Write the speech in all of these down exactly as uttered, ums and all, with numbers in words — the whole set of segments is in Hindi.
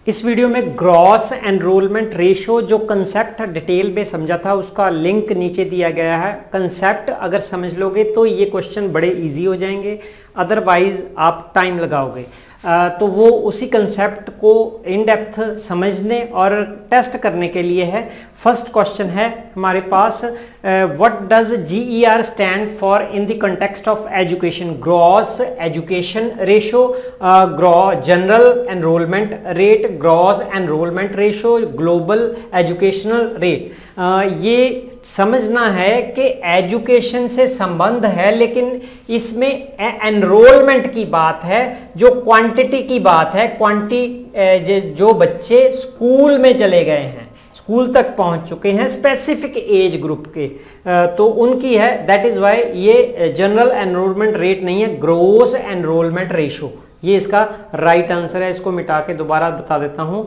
इस वीडियो में ग्रॉस एनरोलमेंट रेशो जो कंसेप्ट डिटेल में समझा था उसका लिंक नीचे दिया गया है। कंसेप्ट अगर समझ लोगे तो ये क्वेश्चन बड़े इजी हो जाएंगे, अदरवाइज आप टाइम लगाओगे। आ, तो वो उसी कंसेप्ट को इन डेप्थ समझने और टेस्ट करने के लिए है। फर्स्ट क्वेश्चन है हमारे पास, what does GER stand for in the context of education? Gross education ratio, gross general enrolment rate, gross enrolment ratio, global educational rate. ये समझना है कि एजुकेशन से संबंध है, लेकिन इसमें एनरोलमेंट की बात है, जो क्वांटिटी की बात है। क्वांटी जो बच्चे स्कूल में चले गए हैं, स्कूल तक पहुंच चुके हैं स्पेसिफिक एज ग्रुप के, तो उनकी है। दैट इज वाई ये जनरल एनरोलमेंट रेट नहीं है, ग्रोस एनरोलमेंट रेशो। ये इसका राइट आंसर है। इसको मिटा के दोबारा बता देता हूं,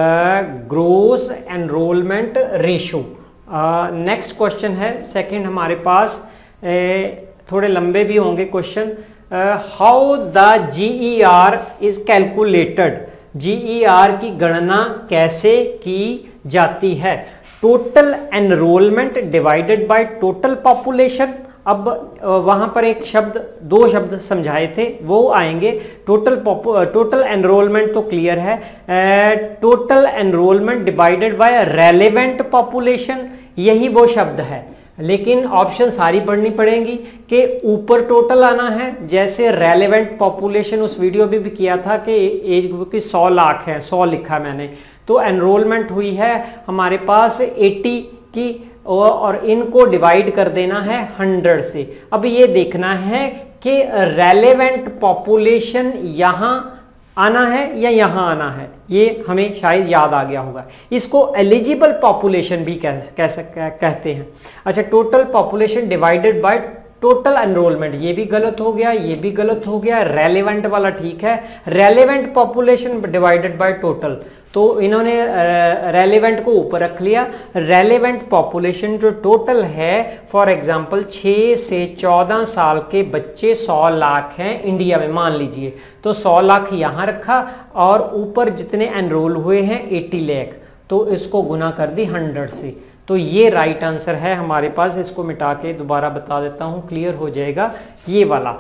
gross enrolment ratio. Next question है सेकंड हमारे पास, ए, थोड़े लंबे भी होंगे क्वेश्चन। How the GER is calculated? GER की गणना कैसे की जाती है? Total enrolment divided by total population. अब वहां पर एक शब्द, दो शब्द समझाए थे, वो आएंगे। टोटल टोटल एनरोलमेंट तो क्लियर है, total enrolment divided by relevant population, यही वो शब्द है। लेकिन ऑप्शन सारी पढ़नी पड़ेंगी कि ऊपर टोटल आना है, जैसे रेलेवेंट पॉपुलेशन उस वीडियो में भी किया था कि एज ग्रुप की सौ लाख है, सौ लिखा मैंने, तो एनरोलमेंट हुई है हमारे पास अस्सी की, और इनको डिवाइड कर देना है हंड्रेड से। अब ये देखना है कि रेलेवेंट पॉपुलेशन यहां आना है या यहां आना है, ये हमें शायद याद आ गया होगा। इसको एलिजिबल पॉपुलेशन भी कह, कह, कह, कहते हैं। अच्छा, total population divided by total enrolment, ये भी गलत हो गया, ये भी गलत हो गया। रेलेवेंट वाला ठीक है, relevant population divided by total, तो इन्होंने रेलेवेंट को ऊपर रख लिया। रेलेवेंट पॉपुलेशन जो टोटल है, फॉर एग्जांपल छह से चौदह साल के बच्चे सौ लाख हैं इंडिया में, मान लीजिए, तो सौ लाख यहां रखा और ऊपर जितने एनरोल हुए हैं अस्सी लाख, तो इसको गुना कर दी हंड्रेड से। तो ये राइट आंसर है हमारे पास। इसको मिटा के दोबारा बता देता हूं, क्लियर हो जाएगा। ये वाला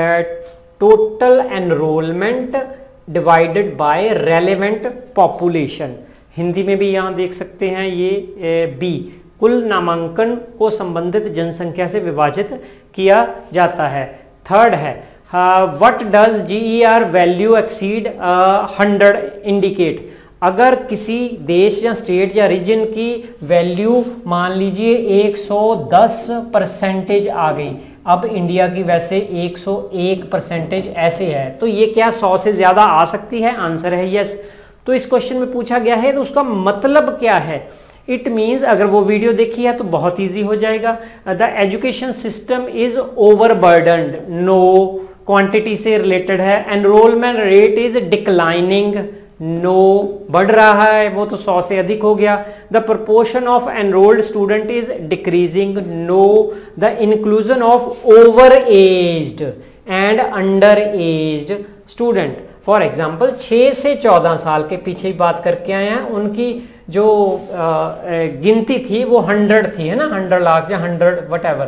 total enrolment divided by relevant population, Hindi में भी यहां देख सकते हैं ये बी, कुल नामांकन को संबंधित जनसंख्या से विभाजित किया जाता है। थर्ड है, what does GER value exceed hundred indicate? अगर किसी देश या स्टेट या रीजन की वैल्यू मान लीजिए एक सौ दस परसेंटेज आ गई, अब इंडिया की वैसे एक सौ एक परसेंटेज ऐसे है, तो ये क्या सौ से ज्यादा आ सकती है? आंसर है यस। तो इस क्वेश्चन में पूछा गया है, तो उसका मतलब क्या है? इट मीन्स, अगर वो वीडियो देखी है तो बहुत इजी हो जाएगा। The education system is overburdened, no, quantity से रिलेटेड है। Enrolment rate is declining, no, बढ़ रहा है, वो तो सौ से अधिक हो गया। The proportion of enrolled student is decreasing, no. The inclusion of over aged and under aged student, for example छह से चौदह साल के पीछे बात करके आए हैं, उनकी जो आ, गिनती थी वो हंड्रेड थी, है ना, हंड्रेड लाख या हंड्रेड वट एवर,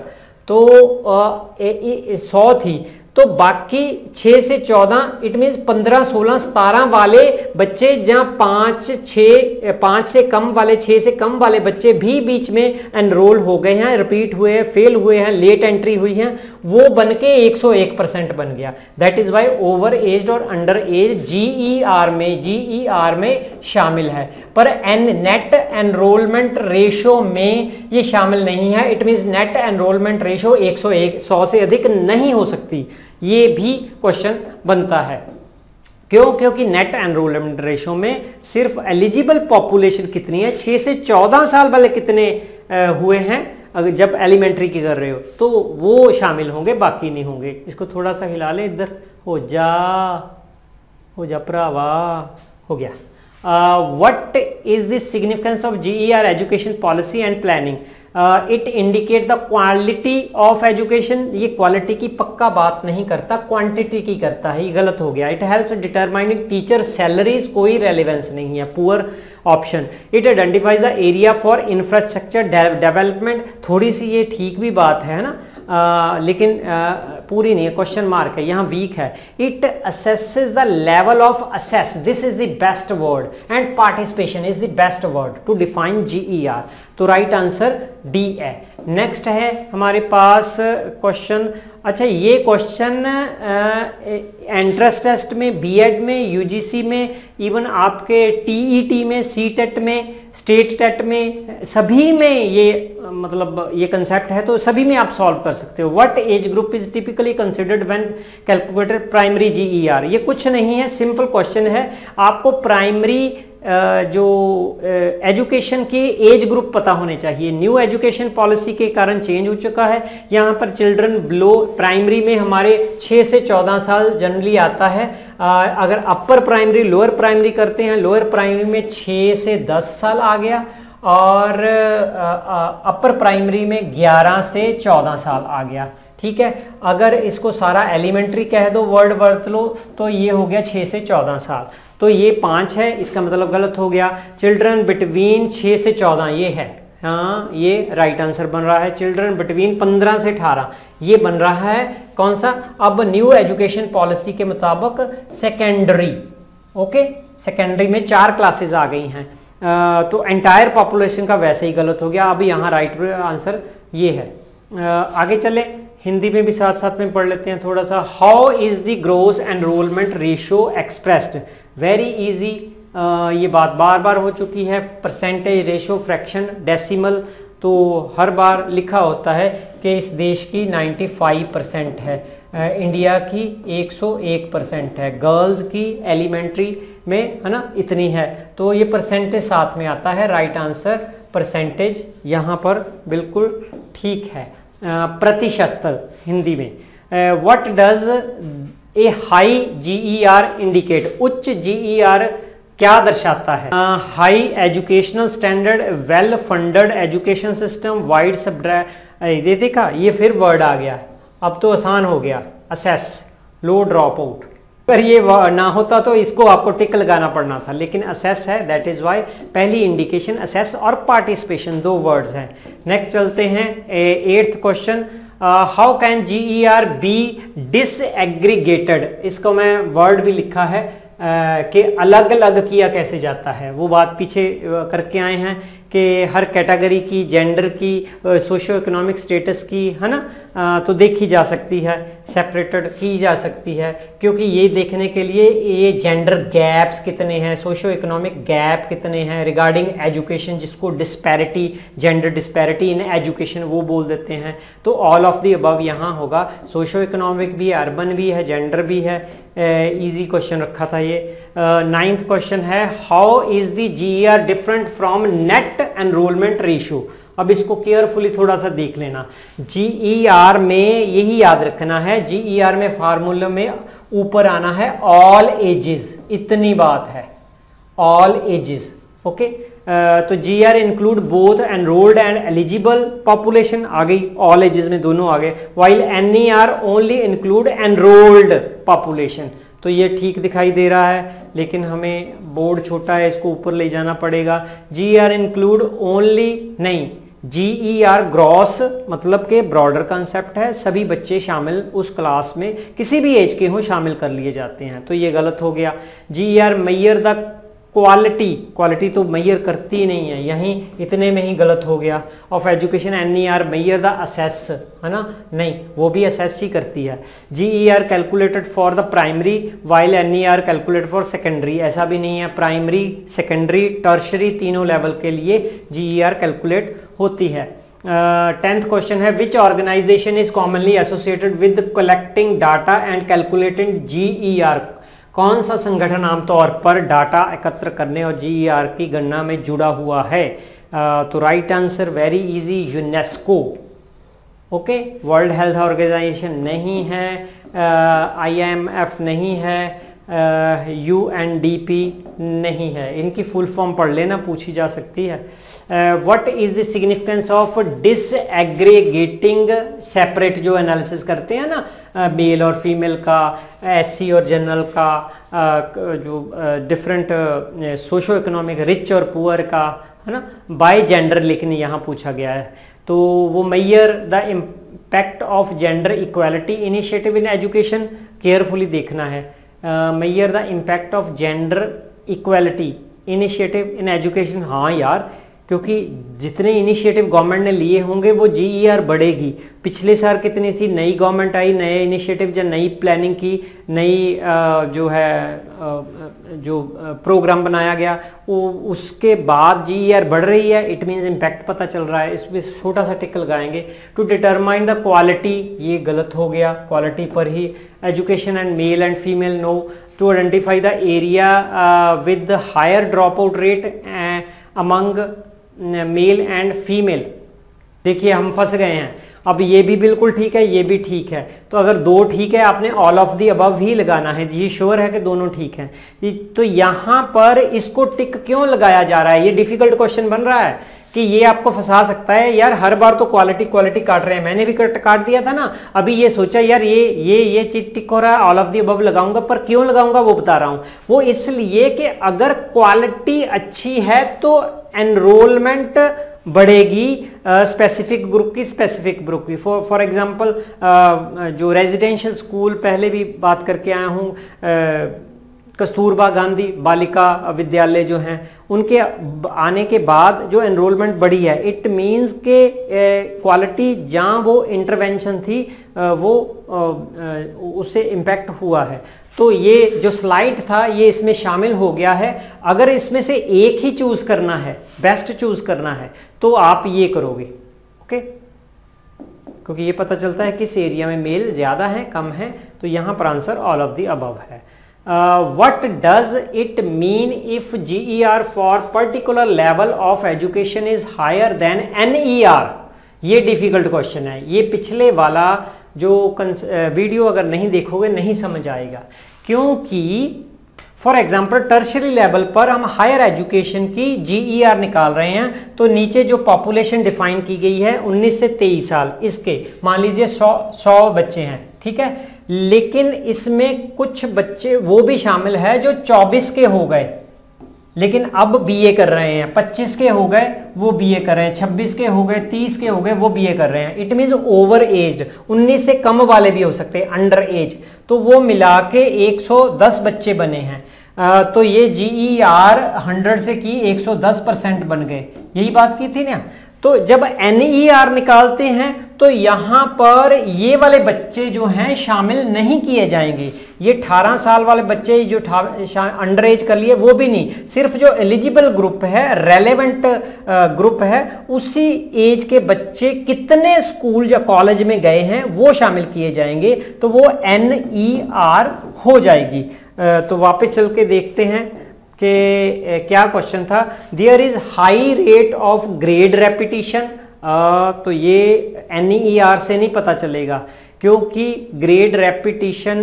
तो सौ थी, तो बाकी छह से चौदह, इट मीन्स पंद्रह सोलह सतारह वाले बच्चे, जहां पांच छह पांच से कम वाले, छह से कम वाले बच्चे भी बीच में एनरोल हो गए हैं, रिपीट हुए हैं, फेल हुए हैं, लेट एंट्री हुई हैं, वो बन के एक सौ एक परसेंट बन गया। That is why over age और अंडर एज जीईआर में जीईआर में शामिल है, पर एन नेट एनरोलमेंट रेशो में ये शामिल नहीं है। It means net enrolment ratio एक सौ एक, सौ से अधिक नहीं हो सकती। ये भी क्वेश्चन बनता है। क्यों? क्योंकि नेट एनरोलमेंट रेशो में सिर्फ एलिजिबल पॉपुलेशन कितनी है, छह से चौदह साल वाले कितने हुए हैं, अगर जब एलिमेंट्री की कर रहे हो तो वो शामिल होंगे, बाकी नहीं होंगे। इसको थोड़ा सा हिला ले, इधर हो जा, हो जा भरावा, हो गया। What is the significance of GER education policy and planning? It indicate the quality of education, ये क्वालिटी की पक्का बात नहीं करता, क्वांटिटी की करता है, ये गलत हो गया। It helps determining teacher salaries, कोई रेलेवेंस नहीं है, poor option. It identifies the area for infrastructure development, थोड़ी सी ये ठीक भी बात है ना, आ, लेकिन आ, पूरी नहीं है, क्वेश्चन मार्क है, यहाँ वीक है। It assesses the level of access, this is the best word, and participation is the best word to define GER. तो राइट आंसर डी है। नेक्स्ट है हमारे पास क्वेश्चन, अच्छा ये क्वेश्चन एंट्रेंस टेस्ट में, बीएड में, यूजीसी में, इवन आपके टीईटी में, सीटेट में, स्टेट टेट में, सभी में ये मतलब ये कंसेप्ट है, तो सभी में आप सॉल्व कर सकते हो। What age group is typically considered when calculated primary GER, ये कुछ नहीं है, सिंपल क्वेश्चन है। आपको प्राइमरी जो एजुकेशन के एज ग्रुप पता होने चाहिए। न्यू एजुकेशन पॉलिसी के कारण चेंज हो चुका है, यहाँ पर चिल्ड्रन बिलो प्राइमरी में हमारे छह से चौदह साल जनरली आता है। आ, अगर अपर प्राइमरी लोअर प्राइमरी करते हैं, लोअर प्राइमरी में छह से दस साल आ गया, और अपर प्राइमरी में ग्यारह से चौदह साल आ गया। ठीक है, अगर इसको सारा एलिमेंट्री कह दो, वर्ड वर्त लो, तो ये हो गया छह से चौदह साल, तो ये पाँच है, इसका मतलब गलत हो गया। चिल्ड्रन बिटवीन छह से चौदह ये है, हाँ ये राइट आंसर बन रहा है। चिल्ड्रन बिटवीन पंद्रह से अठारह ये बन रहा है कौन सा, अब न्यू एजुकेशन पॉलिसी के मुताबिक सेकेंडरी। ओके, सेकेंडरी में चार क्लासेस आ गई हैं, आ, तो एंटायर पॉपुलेशन का वैसे ही गलत हो गया। अब यहाँ राइट आंसर ये है। आ, आगे चले, हिंदी में भी साथ साथ में पढ़ लेते हैं थोड़ा सा। How is the gross enrolment ratio expressed, very easy, ये बात बार बार हो चुकी है। परसेंटेज, रेशियो, फ्रैक्शन, डेसिमल, तो हर बार लिखा होता है कि इस देश की पचानवे परसेंट है, इंडिया की एक सौ एक परसेंट है, गर्ल्स की एलिमेंट्री में है ना इतनी है, तो ये परसेंटेज साथ में आता है। राइट आंसर परसेंटेज यहाँ पर बिल्कुल ठीक है। प्रतिशत हिंदी में, what does a high GER indicate, उच्च जीईआर क्या दर्शाता है? High educational standard, well funded education system, wide सब्ड्रा, ये देखा ये फिर वर्ड आ गया, अब तो आसान हो गया। असेस, लो ड्रॉप आउट, अगर ये ना होता तो इसको आपको टिक लगाना पड़ना था, लेकिन असेस है, दैट इज वाई पहली इंडिकेशन असेस और पार्टिसिपेशन दो वर्ड्स हैं। नेक्स्ट चलते हैं, eighth question, how can GER be disaggregated, इसको मैं वर्ड भी लिखा है uh, कि अलग अलग किया कैसे जाता है, वो बात पीछे uh, करके आए हैं कि हर कैटेगरी की, जेंडर की, सोशियो इकोनॉमिक स्टेटस की, है ना, आ, तो देखी जा सकती है, सेपरेटेड की जा सकती है, क्योंकि ये देखने के लिए ये जेंडर गैप्स कितने हैं, सोशियो इकोनॉमिक गैप कितने हैं रिगार्डिंग एजुकेशन, जिसको disparity, gender disparity in education वो बोल देते हैं। तो ऑल ऑफ दी अबव यहाँ होगा, सोशियो इकोनॉमिक भी है, अर्बन भी है, जेंडर भी है। इजी uh, क्वेश्चन रखा था ये। नाइन्थ uh, क्वेश्चन है, how is the GER different from net enrolment ratio. अब इसको केयरफुली थोड़ा सा देख लेना। जीईआर में यही याद रखना है, जीईआर में फार्मूला में ऊपर आना है ऑल एजेस, इतनी बात है, ऑल एजेस। ओके, तो GER include both enrolled and eligible population, आ गई, ऑल एजेस में दोनों आ गए, while NER only include enrolled population. तो ये ठीक दिखाई दे रहा है, लेकिन हमें बोर्ड छोटा है, इसको ऊपर ले जाना पड़ेगा। जीईआर इंक्लूड ओनली नहीं, जीईआर ग्रॉस मतलब के ब्रॉडर कंसेप्ट है, सभी बच्चे शामिल उस क्लास में किसी भी एज के हों शामिल कर लिए जाते हैं, तो ये गलत हो गया। GER measure the quality, quality तो मेजर करती नहीं है, यहीं इतने में ही गलत हो गया। Of education, NER measure the access, है ना, नहीं वो भी असेस ही करती है। GER calculated for the primary while NER calculated for secondary, ऐसा भी नहीं है, प्राइमरी, सेकेंडरी, टर्शरी तीनों लेवल के लिए जीईआर कैलकुलेट होती है। टेंथ uh, क्वेश्चन है, which organisation is commonly associated with collecting data and calculating GER, कौन सा संगठन आमतौर पर डाटा एकत्र करने और जीईआर की गणना में जुड़ा हुआ है? uh, तो right answer very easy, UNESCO. Okay, world health organisation नहीं है, आईएमएफ uh, नहीं है, यू एन डी पी नहीं है, इनकी फुल फॉर्म पढ़ लेना, पूछी जा सकती है। What is the significance of disaggregating separate, जो एनालिसिस करते हैं ना मेल और फीमेल का, एससी और जनरल का, uh, जो डिफरेंट सोशो इकोनॉमिक, रिच और पुअर का, है ना, बाय जेंडर, लेकिन यहाँ पूछा गया है। तो वो measure the impact of gender equality initiative in education, carefully देखना है। Measure the impact of gender equality initiative in education, हाँ यार, क्योंकि जितने इनिशिएटिव गवर्नमेंट ने लिए होंगे वो जीईआर बढ़ेगी। पिछले साल कितनी थी, नई गवर्नमेंट आई, नए इनिशिएटिव या नई प्लानिंग की, नई जो है जो प्रोग्राम बनाया गया, वो उसके बाद जीईआर बढ़ रही है, इट मीन्स इम्पैक्ट पता चल रहा है। इसमें छोटा सा टिक लगाएंगे। टू डिटरमाइन द क्वालिटी, ये गलत हो गया, क्वालिटी पर ही। Education and male and female, no. To identify the area with higher drop out rate among male and female, देखिए हम फंस गए हैं। अब ये भी बिल्कुल ठीक है, ये भी ठीक है, तो अगर दो ठीक है आपने ऑल ऑफ दी अबव ही लगाना है। ये श्योर है कि दोनों ठीक हैं, तो यहां पर इसको टिक क्यों लगाया जा रहा है? ये डिफिकल्ट क्वेश्चन बन रहा है कि ये आपको फंसा सकता है। यार हर बार तो क्वालिटी क्वालिटी काट रहे हैं, मैंने भी काट दिया था ना। अभी ये सोचा यार ये ये ये चीज टिक हो रहा है, ऑल ऑफ दी अबव लगाऊंगा, पर क्यों लगाऊंगा वो बता रहा हूं। वो इसलिए कि अगर क्वालिटी अच्छी है तो एनरोलमेंट बढ़ेगी स्पेसिफिक uh, ग्रुप की स्पेसिफिक ग्रुप की। फॉर फॉर एग्जांपल जो रेजिडेंशियल स्कूल, पहले भी बात करके आया हूँ, कस्तूरबा गांधी बालिका विद्यालय जो हैं, उनके आने के बाद जो एनरोलमेंट बढ़ी है, इट मींस के क्वालिटी जहाँ वो इंटरवेंशन थी uh, वो uh, उससे इम्पैक्ट हुआ है। तो ये जो स्लाइड था ये इसमें शामिल हो गया है। अगर इसमें से एक ही चूज करना है, बेस्ट चूज करना है, तो आप ये करोगे, ओके, क्योंकि ये पता चलता है किस एरिया में मेल ज्यादा है कम है। तो यहां पर answer all of the above है। What does it mean if GER for particular level of education is higher than NER? ये डिफिकल्ट क्वेश्चन है। ये पिछले वाला जो वीडियो अगर नहीं देखोगे नहीं समझ आएगा, क्योंकि फॉर एग्जांपल टर्शरी लेवल पर हम हायर एजुकेशन की जीईआर निकाल रहे हैं, तो नीचे जो पॉपुलेशन डिफाइन की गई है उन्नीस से तेईस साल, इसके मान लीजिए सौ सौ बच्चे हैं, ठीक है, लेकिन इसमें कुछ बच्चे वो भी शामिल है जो चौबीस के हो गए लेकिन अब बीए कर रहे हैं, पच्चीस के हो गए वो बीए कर रहे हैं, छब्बीस के हो गए, तीस के हो गए वो बीए कर रहे हैं। इट मींस ओवर एज्ड, उन्नीस से कम वाले भी हो सकते हैं, अंडर एज। तो वो मिला के एक सौ दस बच्चे बने हैं। आ, तो ये जीईआर हंड्रेड से की एक सौ दस परसेंट बन गए, यही बात की थी ना। तो जब एनईआर निकालते हैं तो यहां पर ये वाले बच्चे जो हैं शामिल नहीं किए जाएंगे। ये अठारह साल वाले बच्चे जो अंडर एज कर लिए वो भी नहीं, सिर्फ जो एलिजिबल ग्रुप है, रेलेवेंट ग्रुप है, उसी एज के बच्चे कितने स्कूल या कॉलेज में गए हैं वो शामिल किए जाएंगे, तो वो एनईआर हो जाएगी। तो वापस चल के देखते हैं कि क्या क्वेश्चन था। There is high rate of grade repetition, तो ये एनईआर से नहीं पता चलेगा, क्योंकि ग्रेड रेपिटिशन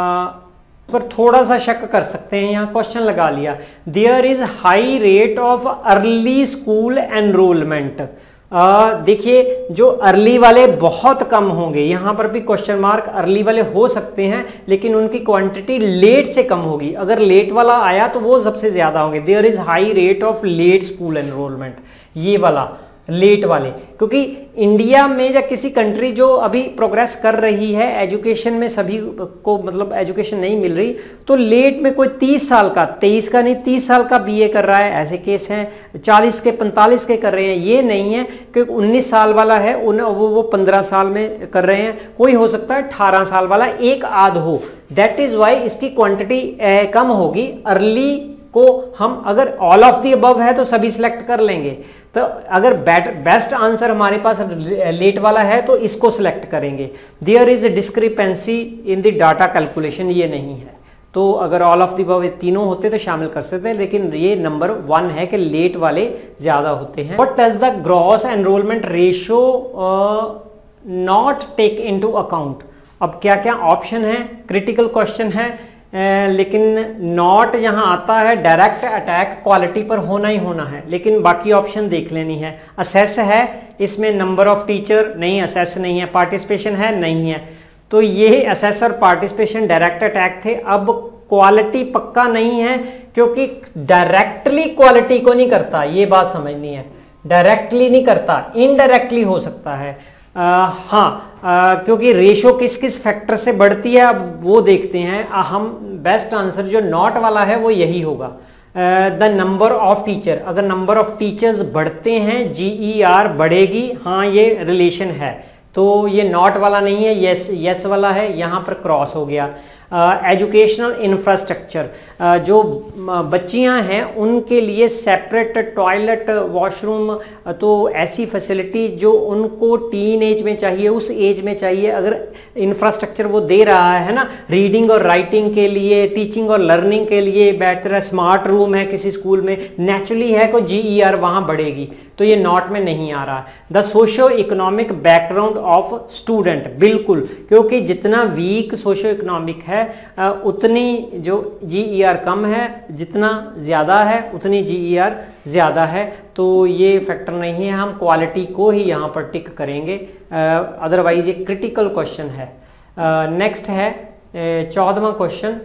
पर थोड़ा सा शक कर सकते हैं, यहाँ क्वेश्चन लगा लिया। There is high rate of early school enrolment, देखिए जो अर्ली वाले बहुत कम होंगे, यहां पर भी क्वेश्चन मार्क, अर्ली वाले हो सकते हैं लेकिन उनकी क्वांटिटी लेट से कम होगी। अगर लेट वाला आया तो वो सबसे ज्यादा होंगे। There is high rate of late school enrolment, ये वाला लेट वाले, क्योंकि इंडिया में या किसी कंट्री जो अभी प्रोग्रेस कर रही है एजुकेशन में, सभी को मतलब एजुकेशन नहीं मिल रही, तो लेट में कोई तीस साल का, तेईस का नहीं तीस साल का बीए कर रहा है, ऐसे केस हैं। चालीस के पैंतालीस के कर रहे हैं, ये नहीं है कि उन्नीस साल वाला है उन वो वो पंद्रह साल में कर रहे हैं। कोई हो सकता है अठारह साल वाला एक आध हो, दैट इज वाई इसकी क्वांटिटी कम होगी। अर्ली को हम अगर ऑल ऑफ दी अबव है तो सभी सिलेक्ट कर लेंगे, तो अगर बेस्ट आंसर हमारे पास लेट वाला है तो इसको सिलेक्ट करेंगे। There is discrepancy in the data calculation, ये नहीं है, तो अगर ऑल ऑफ द अबव तीनों होते तो शामिल कर सकते हैं, लेकिन ये नंबर वन है कि लेट वाले ज्यादा होते हैं। What does the gross enrolment ratio not take into account? अब क्या क्या ऑप्शन है, क्रिटिकल क्वेश्चन है, लेकिन नॉट यहाँ आता है डायरेक्ट अटैक क्वालिटी पर होना ही होना है, लेकिन बाकी ऑप्शन देख लेनी है। असेस है, इसमें नंबर ऑफ टीचर नहीं, असेस नहीं है। पार्टिसिपेशन है, नहीं है। तो ये असेस और पार्टिसिपेशन डायरेक्ट अटैक थे। अब क्वालिटी पक्का नहीं है, क्योंकि डायरेक्टली क्वालिटी को नहीं करता, ये बात समझनी है। डायरेक्टली नहीं करता, इनडायरेक्टली हो सकता है। आ, हाँ आ, क्योंकि रेशो किस किस फैक्टर से बढ़ती है अब वो देखते हैं। आ, हम बेस्ट आंसर जो नॉट वाला है वो यही होगा, द नंबर ऑफ टीचर। अगर नंबर ऑफ टीचर्स बढ़ते हैं जीई आर बढ़ेगी, हाँ ये रिलेशन है। तो ये नॉट वाला नहीं है, यस यस वाला है, यहाँ पर क्रॉस हो गया। एजुकेशनल uh, इंफ्रास्ट्रक्चर, uh, जो बच्चियां हैं उनके लिए सेपरेट टॉयलेट वॉशरूम, तो ऐसी फैसिलिटी जो उनको टीन एज में चाहिए, उस एज में चाहिए, अगर इंफ्रास्ट्रक्चर वो दे रहा है ना, रीडिंग और राइटिंग के लिए, टीचिंग और लर्निंग के लिए बेहतर स्मार्ट रूम है किसी स्कूल में, नेचुरली है को जीई आर वहाँ बढ़ेगी। तो ये नॉट में नहीं आ रहा। The socio economic background of student, बिल्कुल, क्योंकि जितना वीक सोशो इकोनॉमिक है उतनी जो जीईआर कम है, जितना ज़्यादा है उतनी जीईआर ज़्यादा है। तो ये फैक्टर नहीं है, हम क्वालिटी को ही यहाँ पर टिक करेंगे, अदरवाइज ये क्रिटिकल क्वेश्चन है। नेक्स्ट है चौदहवां question,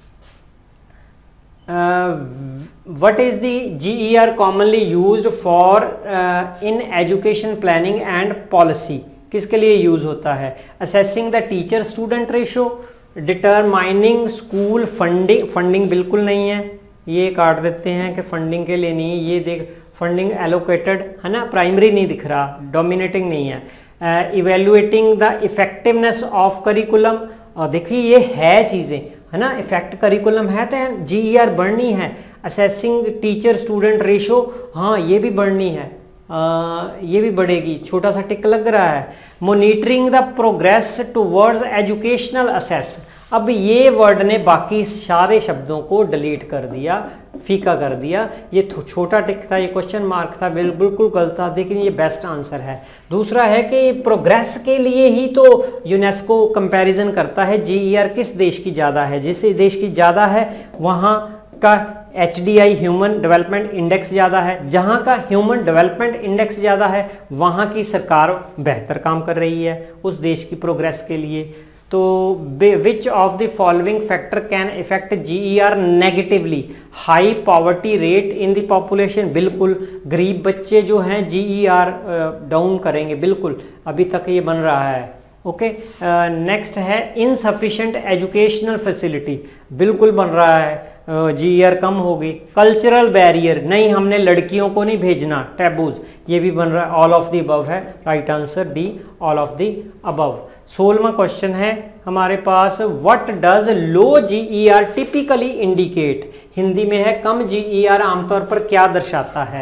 what is the G E R commonly used for uh, in education planning and policy? किसके लिए यूज होता है? assessing the teacher student ratio, determining school funding, funding बिल्कुल नहीं है, ये काट देते हैं कि फंडिंग के लिए नहीं है। ये देख फंडिंग एलोकेटेड है ना, प्राइमरी नहीं दिख रहा, डोमिनेटिंग नहीं है। Evaluating the effectiveness of curriculum, और देखिए ये है चीज़ें है ना, इफेक्ट करिकुलम है तो जीईआर बढ़नी है। असेसिंग टीचर स्टूडेंट रेशो, हाँ ये भी बढ़नी है, आ, ये भी बढ़ेगी, छोटा सा टिक लग रहा है। Monitoring the progress towards educational access, अब ये वर्ड ने बाकी सारे शब्दों को डिलीट कर दिया, फीका कर दिया। ये छोटा टिक था, ये क्वेश्चन मार्क था, बिल्कुल गलत था, लेकिन ये बेस्ट आंसर है। दूसरा है कि प्रोग्रेस के लिए ही तो यूनेस्को कंपैरिजन करता है जीईआर किस देश की ज़्यादा है, जिस देश की ज़्यादा है वहाँ का H D I human development index ज़्यादा है, जहाँ का ह्यूमन डेवलपमेंट इंडेक्स ज़्यादा है वहाँ की सरकार बेहतर काम कर रही है उस देश की प्रोग्रेस के लिए। तो which of the following factor can affect GER negatively? High poverty rate in the population, बिल्कुल, गरीब बच्चे जो हैं जीईआर डाउन करेंगे, बिल्कुल, अभी तक ये बन रहा है। ओके, नेक्स्ट है इनसफिशिएंट एजुकेशनल फैसिलिटी, बिल्कुल बन रहा है, जीईआर कम होगी। कल्चरल बैरियर, नहीं हमने लड़कियों को नहीं भेजना, टैबूज, ये भी बन रहा है। ऑल ऑफ द अबव है right answer, D all of the above. सोलहवां क्वेश्चन है हमारे पास, what does low GER typically indicate? Hindi में है कम जीईआर आमतौर पर क्या दर्शाता है?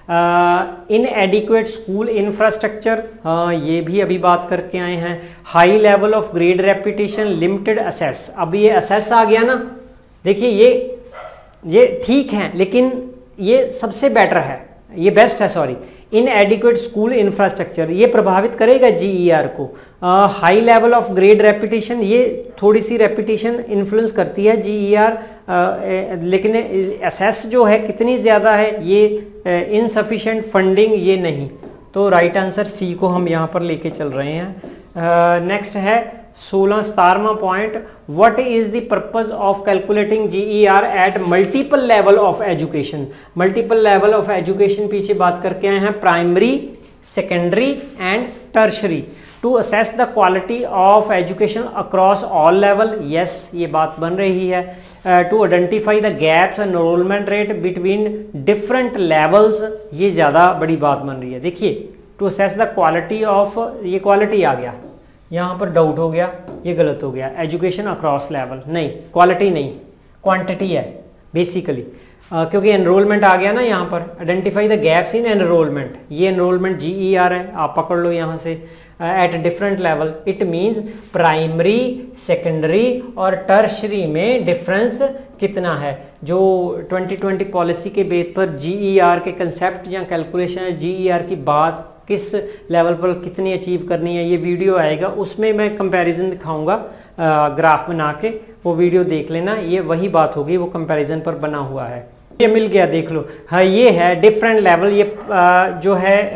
इन एडिक्वेट स्कूल इंफ्रास्ट्रक्चर, हाँ ये भी अभी बात करके आए हैं। High level of grade reputation, limited access, अब ये असेस आ गया ना, देखिए ये ये ठीक है लेकिन ये सबसे बेटर है, ये बेस्ट है, sorry. Inadequate school infrastructure, ये प्रभावित करेगा जीईआर को। High level of grade reputation, ये थोड़ी सी रेपुटेशन इन्फ्लुएंस करती है जीईआर, लेकिन असेस जो है कितनी ज़्यादा है, ये इनसफिशिएंट फंडिंग, ये नहीं। तो राइट आंसर सी को हम यहाँ पर लेके चल रहे हैं। नेक्स्ट है सोलह सतारवा point, what is the purpose of calculating GER at multiple level of education? Multiple level of education पीछे बात करके आए हैं, primary, secondary and tertiary, to assess the quality of education across all level, yes ये बात बन रही है। To identify the gaps enrolment rate between different levels, ये ज़्यादा बड़ी बात बन रही है। देखिए to assess the quality of, ये क्वालिटी आ गया, यहाँ पर डाउट हो गया, ये गलत हो गया, एजुकेशन अक्रॉस लेवल नहीं, क्वालिटी नहीं, क्वांटिटी है बेसिकली, uh, क्योंकि एनरोलमेंट आ गया ना यहाँ पर। Identify the gaps in enrolment, ये एनरोलमेंट जीईआर है, आप पकड़ लो यहाँ से। At different level, it means primary, secondary और टर्शरी में डिफरेंस कितना है। जो ट्वेंटी ट्वेंटी पॉलिसी के बेस पर जीईआर के कंसेप्ट या कैलकुलेशन जीईआर की बात किस लेवल पर कितनी अचीव करनी है, ये वीडियो आएगा, उसमें मैं कंपैरिजन दिखाऊंगा ग्राफ बना के, वो वीडियो देख लेना, ये वही बात होगी, वो कंपैरिजन पर बना हुआ है। ये मिल गया, देख लो। हाँ, ये है डिफरेंट लेवल, ये आ, जो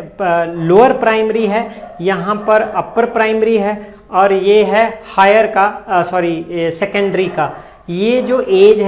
है लोअर प्राइमरी है, यहाँ पर अपर प्राइमरी है, और ये है हायर का, सॉरी सेकेंडरी का। ये जो एज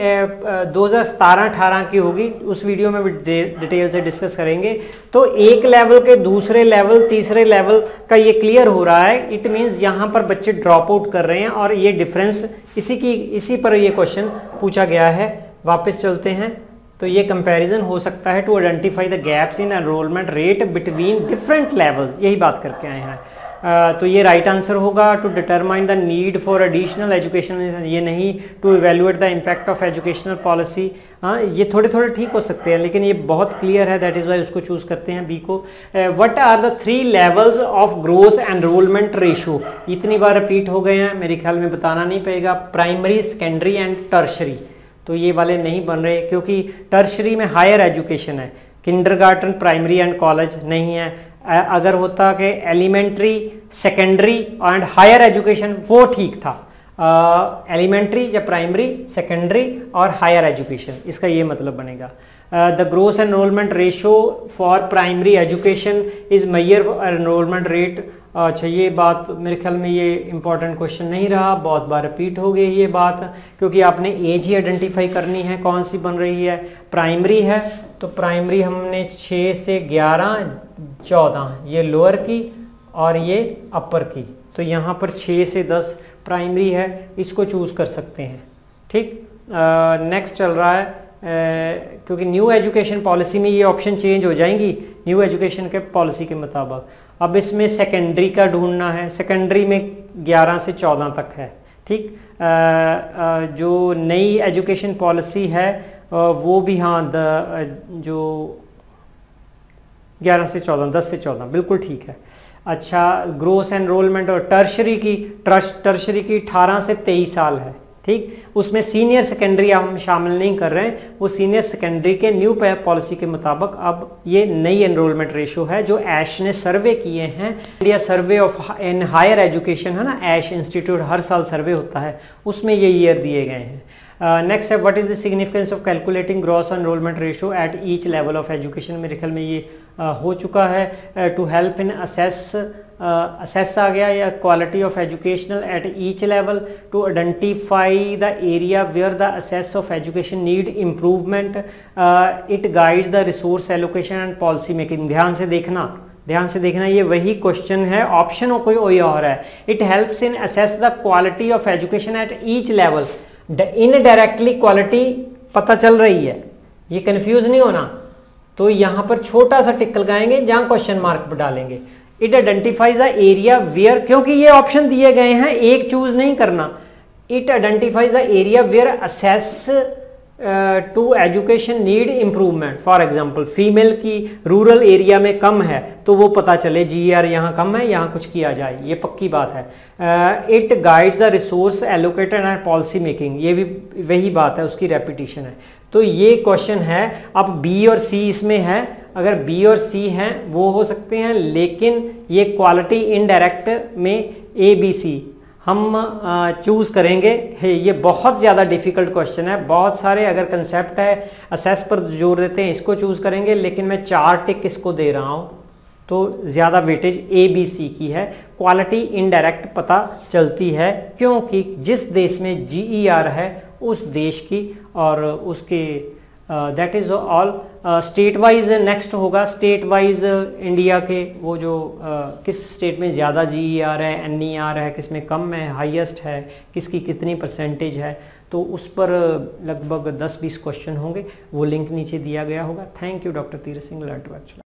है दो हज़ार सतारह अठारह की होगी, उस वीडियो में भी डिटेल से डिस्कस करेंगे। तो एक लेवल के दूसरे लेवल तीसरे लेवल का ये क्लियर हो रहा है, इट मीन्स यहाँ पर बच्चे ड्रॉप आउट कर रहे हैं, और ये डिफरेंस इसी की इसी पर ये क्वेश्चन पूछा गया है। वापस चलते हैं, तो ये कंपैरिजन हो सकता है to identify the gaps in enrolment rate between different levels, यही बात करके आए हैं। Uh, तो ये राइट आंसर होगा। To determine the need for additional education, ये नहीं to evaluate the impact of educational policy. हाँ, ये थोड़े थोड़े ठीक हो सकते हैं, लेकिन ये बहुत क्लियर है, दैट इज वाई उसको चूज करते हैं बी को। What are the three levels of gross enrolment ratio, इतनी बार रिपीट हो गए हैं, मेरे ख्याल में बताना नहीं पड़ेगा। प्राइमरी, सेकेंडरी एंड टर्शरी, तो ये वाले नहीं बन रहे, क्योंकि टर्शरी में हायर एजुकेशन है, किंडरगार्टन, प्राइमरी एंड कॉलेज नहीं है। अगर होता कि elementary, secondary and higher education, वो ठीक था। एलिमेंट्री या प्राइमरी, सेकेंडरी और हायर एजुकेशन, इसका ये मतलब बनेगा। The gross enrolment ratio for primary education is measure enrolment rate. अच्छा, ये बात मेरे ख्याल में ये इंपॉर्टेंट क्वेश्चन नहीं रहा, बहुत बार रिपीट हो गई ये बात, क्योंकि आपने एज ही आइडेंटिफाई करनी है कौन सी बन रही है। प्राइमरी है तो प्राइमरी हमने छः से ग्यारह चौदह, ये लोअर की और ये अपर की, तो यहाँ पर छः से दस प्राइमरी है, इसको चूज कर सकते हैं। ठीक, नेक्स्ट चल रहा है, uh, क्योंकि न्यू एजुकेशन पॉलिसी में ये ऑप्शन चेंज हो जाएंगी न्यू एजुकेशन के पॉलिसी के मुताबिक। अब इसमें सेकेंडरी का ढूंढना है, सेकेंडरी में ग्यारह से चौदह तक है। ठीक, uh, uh, जो नई एजुकेशन पॉलिसी है uh, वो भी, हाँ, द जो ग्यारह से चौदह, दस से चौदह, बिल्कुल ठीक है। अच्छा, ग्रोस एनरोलमेंट और टर्शरी की, टर्शरी की अठारह से तेईस साल है। ठीक, उसमें सीनियर सेकेंडरी हम शामिल नहीं कर रहे हैं, वो सीनियर सेकेंडरी के न्यू पॉलिसी के मुताबिक अब ये नई एनरोलमेंट रेशो है जो ऐश ने सर्वे किए हैं। India survey of in higher education है ना, ऐश इंस्टीट्यूट हर साल सर्वे होता है, उसमें ये ईयर दिए गए हैं। नेक्स्ट है, what is the significance of calculating gross enrolment ratio at each level of education. मेरे ख्याल में ये uh, हो चुका है। To help in assess, assess आ गया, या quality of educational at each level, to identify the area where the access of education need improvement, it guides the resource allocation and policy making. ध्यान से देखना, ध्यान से देखना, ये वही क्वेश्चन है, ऑप्शन हो कोई कोई और है। It helps in assess the quality of education at each level. Indirectly quality पता चल रही है, ये कंफ्यूज नहीं होना, तो यहां पर छोटा सा टिक लगाएंगे जहां क्वेश्चन मार्क डालेंगे। It identifies the area where, क्योंकि ये ऑप्शन दिए गए हैं, एक चूज नहीं करना। It identifies the area where access to education need improvement. For example, female की रूरल एरिया में कम है, तो वो पता चले जी आर यहाँ कम है, यहाँ कुछ किया जाए, ये पक्की बात है। It guides the resource allocated and policy making, ये भी वही बात है, उसकी रेपिटेशन है। तो ये क्वेश्चन है। अब बी और सी इसमें है, अगर बी और सी हैं वो हो सकते हैं, लेकिन ये क्वालिटी इनडायरेक्ट में ए बी सी हम चूज करेंगे। ये बहुत ज़्यादा डिफिकल्ट क्वेश्चन है, बहुत सारे अगर कंसेप्ट है असेस पर जोर देते हैं, इसको चूज करेंगे, लेकिन मैं चार टिक इसको दे रहा हूँ, तो ज़्यादा वेटेज ए बी सी की है। क्वालिटी इनडायरेक्ट पता चलती है, क्योंकि जिस देश में जी ई आर है उस देश की और उसके that is all. State wise next होगा, स्टेट वाइज इंडिया के वो जो uh, किस स्टेट में ज़्यादा जी ई आर है, एन ई आर है, किस में कम है, हाईएस्ट है, किसकी कितनी परसेंटेज है, तो उस पर लगभग दस बीस क्वेश्चन होंगे, वो लिंक नीचे दिया गया होगा। Thank you doctor Tirath Singh, learn to actually.